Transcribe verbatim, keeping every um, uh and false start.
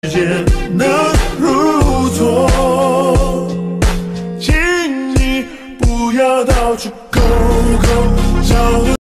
间能如昨，请你不要到处勾勾找。